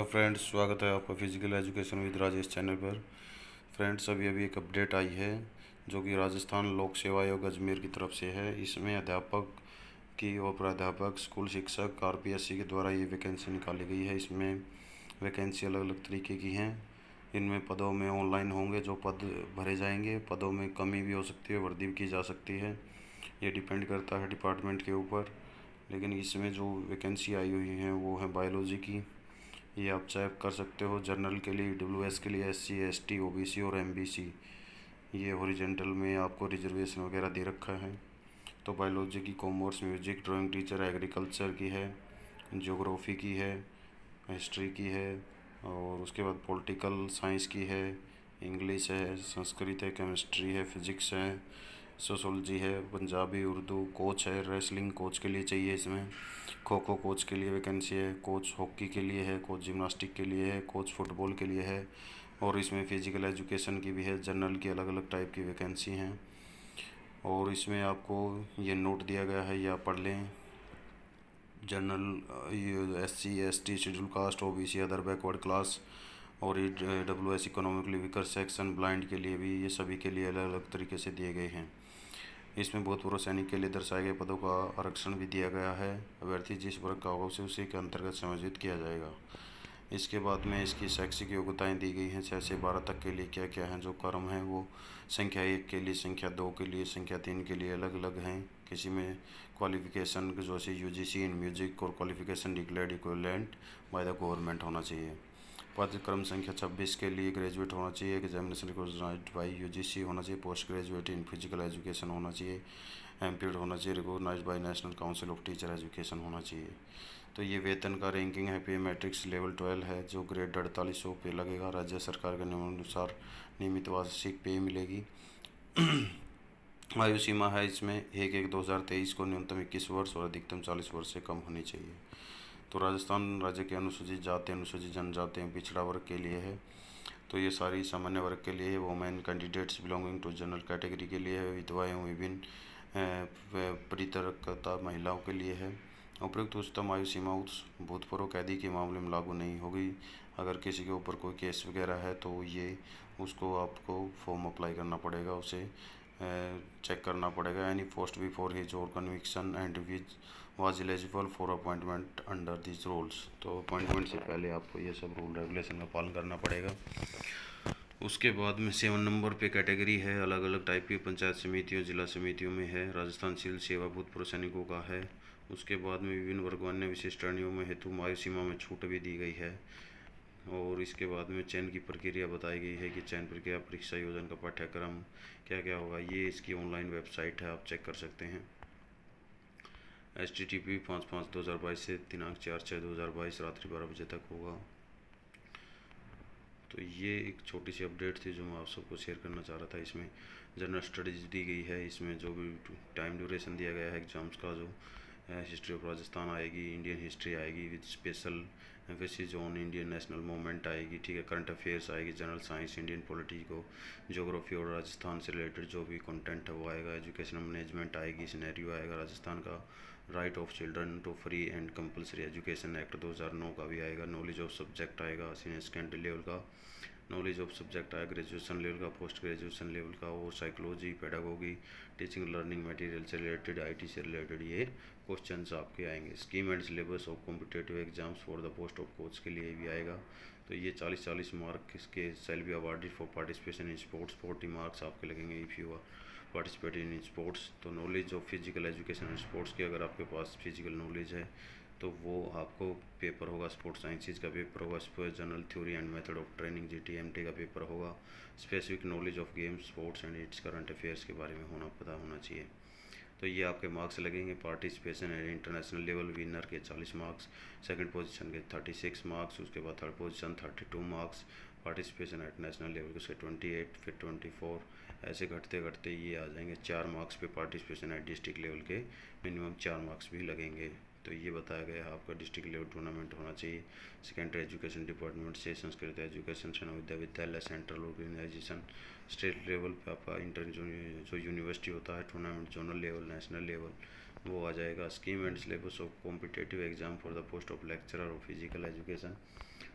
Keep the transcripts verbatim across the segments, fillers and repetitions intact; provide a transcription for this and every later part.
Hello friends, स्वागत है आपका physical education with Rajesh channel पर। फ्रेंड्स, अभी अभी एक अपडेट आई है जो कि राजस्थान लोक सेवा आयोग अजमेर की तरफ से है। इसमें अध्यापक की और प्राध्यापक, स्कूल शिक्षक, आरपीएससी के द्वारा ये वैकेंसी निकाली गई है। इसमें वैकेंसी अलग अलग तरीके की हैं। इनमें पदों में ऑनलाइन होंगे जो पद भरे जाएंगे। पदों में कमी भी हो सकती है, वृद्धि भी की जा सकती है। ये डिपेंड करता है डिपार्टमेंट के ऊपर। लेकिन इसमें जो वैकेंसी आई हुई हैं वो है बायोलॉजी की। ये आप चेक कर सकते हो। जनरल के लिए, डब्ल्यू एस के लिए, S C, S T, O B C और एम बी सी, ये हॉरिजेंटल में आपको रिजर्वेशन वगैरह दे रखा है। तो बायोलॉजी की commerce, music, drawing teacher, agriculture की है, ज्योग्राफी की है, हिस्ट्री की है, और उसके बाद पॉलिटिकल साइंस की है, इंग्लिश है, संस्कृत है, केमिस्ट्री है, फिजिक्स है, सोशोलॉजी है, पंजाबी, उर्दू। कोच है, रेसलिंग कोच के लिए चाहिए इसमें। खो खो कोच के लिए वैकेंसी है। कोच हॉकी के लिए है। कोच जिम्नास्टिक के लिए है। कोच फुटबॉल के लिए है। और इसमें फिजिकल एजुकेशन की भी है। जनरल की अलग अलग टाइप की वैकेंसी हैं। और इसमें आपको ये नोट दिया गया है, ये आप पढ़ लें। जनरल, ये S C, S T, schedule caste, O B C, other backward class, और ये W S economically weaker section, blind के लिए भी, ये सभी के लिए अलग अलग तरीके से दिए गए हैं। इसमें भूतपूर्व सैनिक के लिए दर्शाए गए पदों का आरक्षण भी दिया गया है। अभ्यर्थी जिस वर्ग का होगा उसे उसी के अंतर्गत समायोजित किया जाएगा। इसके बाद में इसकी शैक्षिक योग्यताएं दी गई हैं। छः से बारह तक के लिए क्या क्या हैं जो क्रम हैं वो संख्या एक के लिए, संख्या दो के लिए, संख्या तीन के लिए अलग अलग हैं। किसी में क्वालिफिकेशन जैसे U G C in music और qualification declared equivalent by the government होना चाहिए। पाठ्यक्रम संख्या छब्बीस के लिए ग्रेजुएट होना चाहिए। एग्जामिनेशन रिकॉग्नाइज्ड बाई यूजीसी होना चाहिए। Post graduate in physical education होना चाहिए। एमपीड होना चाहिए। Recognised by National Council of Teacher Education होना चाहिए। तो ये वेतन का रैंकिंग है। पे मैट्रिक्स लेवल ट्वेल्व है जो ग्रेड अड़तालीस सौ पे लगेगा। राज्य सरकार के नियमानुसार नियमित वार्षिक पे मिलेगी। आयु सीमा है इसमें एक एक दो हज़ार तेईस को न्यूनतम इक्कीस वर्ष और अधिकतम चालीस वर्ष से कम होनी चाहिए। तो राजस्थान राज्य के अनुसूचित जाति, अनुसूचित जनजाति, पिछड़ा वर्ग के लिए है। तो ये सारी सामान्य वर्ग के लिए है। Women candidates belonging to general category के लिए है। विधवा एवं विभिन्न परित्यक्ता महिलाओं के लिए है। उपयुक्त उच्चतम आयु सीमा उस भूतपूर्व कैदी के मामले में लागू नहीं होगी। अगर किसी के ऊपर कोई केस वगैरह है तो ये उसको आपको फॉर्म अप्लाई करना पड़ेगा, उसे चेक करना पड़ेगा। एनी पोस्ट बिफोर हिज और conviction and which was eligible for appointment under this rules. तो अपॉइंटमेंट से पहले आपको ये सब रूल रेगुलेशन का पालन करना पड़ेगा। उसके बाद में सेवन नंबर पे कैटेगरी है। अलग अलग टाइप की पंचायत समितियों, जिला समितियों में है। राजस्थान सिविल सेवा भूतपूर्व सैनिकों का है। उसके बाद में विभिन्न वर्गवान्य विशिष्ट श्रेणियों में हेतु आयु सीमा में छूट भी दी गई है। और इसके बाद में चयन की प्रक्रिया बताई गई है कि चयन प्रक्रिया, परीक्षा योजना का पाठ्यक्रम क्या क्या होगा। ये इसकी ऑनलाइन वेबसाइट है, आप चेक कर सकते हैं। एच टी टी पी पाँच पाँच दो हज़ार बाईस से दिनांक चार छः दो हज़ार बाईस रात्रि बारह बजे तक होगा। तो ये एक छोटी सी अपडेट थी जो मैं आप सबको शेयर करना चाह रहा था। इसमें जनरल स्टडीज़ दी गई है। इसमें जो भी टाइम ड्यूरेशन दिया गया है एग्ज़ाम्स का, जो हिस्ट्री ऑफ राजस्थान आएगी, इंडियन हिस्ट्री आएगी with special emphasis on Indian national movement आएगी, ठीक है। करंट अफेयर्स आएगी, general science, Indian politico, geography और राजस्थान से रिलेटेड जो भी कंटेंट है वो आएगा। एजुकेशन मैनेजमेंट आएगी, सिनेरियो आएगा राजस्थान का। Right of children to free and compulsory education act दो हज़ार नौ का भी आएगा। नॉलेज ऑफ सब्जेक्ट आएगा, सीनियर सेकेंडरी लेवल का नॉलेज ऑफ सब्जेक्ट आएगा, ग्रेजुएशन लेवल का, पोस्ट ग्रेजुएशन लेवल का। और psychology, pedagogy, teaching learning material से रिलेटेड, आईटी से रिलेटेड ये क्वेश्चंस आपके आएंगे। Scheme and syllabus of competitive exams for the post of coach के लिए भी आएगा। तो ये चालीस चालीस मार्क इसके shall be awarded for participation in sports. Forty marks आपके लगेंगे if you participate in sports. तो knowledge of physical education and sports की अगर आपके पास फिजिकल नॉलेज है तो वो आपको पेपर होगा। स्पोर्ट्स साइंसेज का पेपर होगा। Sports general theory and method of training G T M T का पेपर होगा। Specific knowledge of games, sports and its current affairs के बारे में होना पता होना चाहिए। तो ये आपके मार्क्स लगेंगे। Participation and international level winner के चालीस मार्क्स, सेकंड पोजीशन के छत्तीस मार्क्स, उसके बाद थर्ड पोजीशन बत्तीस marks, participation at national level के उसके अट्ठाईस, फिर चौबीस, ऐसे घटते घटते ये आ जाएंगे चार मार्क्स पे। पार्टिसिपेशन एट डिस्ट्रिक्ट लेवल के मिनिमम चार मार्क्स भी लगेंगे। तो ये बताया गया है आपका डिस्ट्रिक्ट लेवल टूर्नामेंट होना चाहिए। सेकेंडरी एजुकेशन डिपार्टमेंट से, संस्कृत एजुकेशन से, Navodaya Vidyalaya, central organisation, state level पे आपका इंटर जो, जो यूनिवर्सिटी होता है tournament, zonal level, national level, वो आ जाएगा। Scheme and syllabus of competitive exam for the post of lecturer of physical education.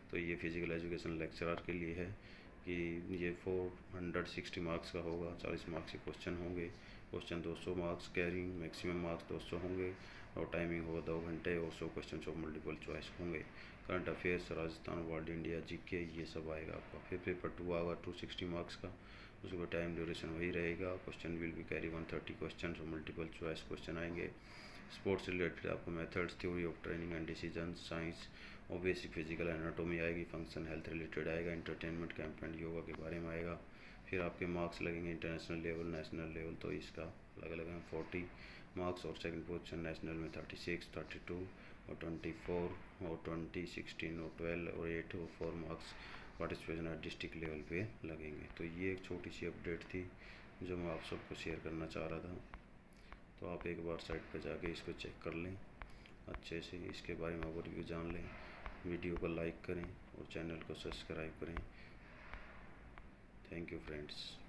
तो ये फिज़िकल एजुकेशन लेक्चरर के लिए है कि ये फोर हंड्रेड सिक्सटी मार्क्स का होगा, चालीस मार्क्स के क्वेश्चन होंगे। क्वेश्चन दो सौ मार्क्स कैरिंग, मैक्सिमम मार्क्स दो सौ होंगे और टाइमिंग होगा दो घंटे और सौ क्वेश्चन ऑफ मल्टीपल चॉइस होंगे। Current affairs, Rajasthan, world, India, GK, ये सब आएगा आपका। फिर पेपर टू आएगा टू सिक्सटी मार्क्स का, उसके बाद टाइम ड्यूरेशन वही रहेगा। Question will be carry one thirty question और मल्टीपल चॉइस क्वेश्चन आएंगे। स्पोर्ट्स रिलेटेड आपको methods, theory of training and decision, science और बेसिक फिजिकल एनाटॉमी आएगी। फंक्शन हेल्थ रिलेटेड आएगा। इंटरटेनमेंट, कैंप एंड योगा के बारे में आएगा। फिर आपके मार्क्स लगेंगे इंटरनेशनल लेवल, नेशनल लेवल, तो इसका अलग अलग हैं फोर्टी मार्क्स और सेकंड पोजीशन नेशनल में थर्टी सिक्स, थर्टी टू और ट्वेंटी फोर और ट्वेंटी, सिक्सटीन और ट्वेल्व और एट और four marks participation at district level पे लगेंगे। तो ये एक छोटी सी अपडेट थी जो मैं आप सबको शेयर करना चाह रहा था। तो आप एक बार साइट पर जाके इसको चेक कर लें अच्छे से, इसके बारे में ओवरव्यू जान लें। वीडियो को लाइक करें और चैनल को सब्सक्राइब करें। Thank you friends.